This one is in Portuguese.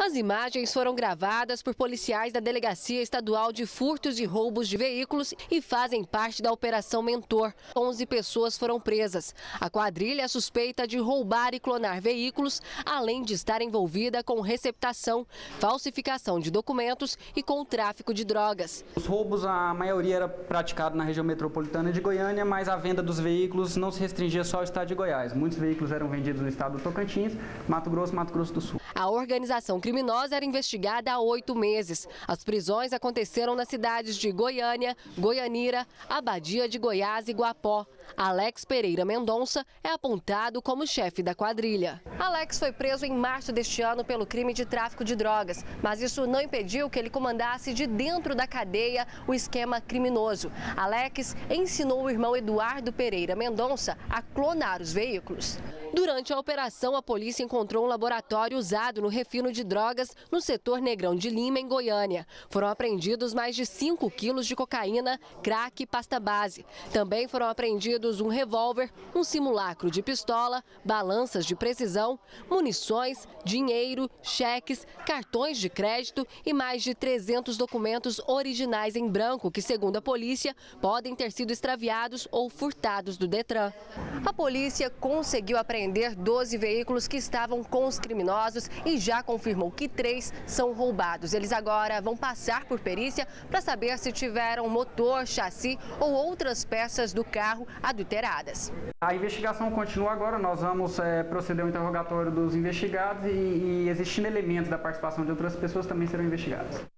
As imagens foram gravadas por policiais da Delegacia Estadual de Furtos e Roubos de Veículos e fazem parte da Operação Mentor. 11 pessoas foram presas. A quadrilha é suspeita de roubar e clonar veículos, além de estar envolvida com receptação, falsificação de documentos e com o tráfico de drogas. Os roubos, a maioria era praticado na região metropolitana de Goiânia, mas a venda dos veículos não se restringia só ao estado de Goiás. Muitos veículos eram vendidos no estado do Tocantins, Mato Grosso do Sul. A organização criminosa era investigada há 8 meses. As prisões aconteceram nas cidades de Goiânia, Goianira, Abadia de Goiás e Guapó. Alex Pereira Mendonça é apontado como chefe da quadrilha. Alex foi preso em março deste ano pelo crime de tráfico de drogas, mas isso não impediu que ele comandasse de dentro da cadeia o esquema criminoso. Alex ensinou o irmão Eduardo Pereira Mendonça a clonar os veículos. Durante a operação, a polícia encontrou um laboratório usado no refino de drogas no setor Negrão de Lima, em Goiânia. Foram apreendidos mais de 5 quilos de cocaína, crack e pasta base. Também foram apreendidos um revólver, um simulacro de pistola, balanças de precisão, munições, dinheiro, cheques, cartões de crédito e mais de 300 documentos originais em branco que, segundo a polícia, podem ter sido extraviados ou furtados do Detran. A polícia conseguiu apreender 12 veículos que estavam com os criminosos e já confirmou que 3 são roubados. Eles agora vão passar por perícia para saber se tiveram motor, chassi ou outras peças do carro adulteradas. A investigação continua agora, nós vamos proceder ao interrogatório dos investigados e existindo elementos da participação de outras pessoas também serão investigados.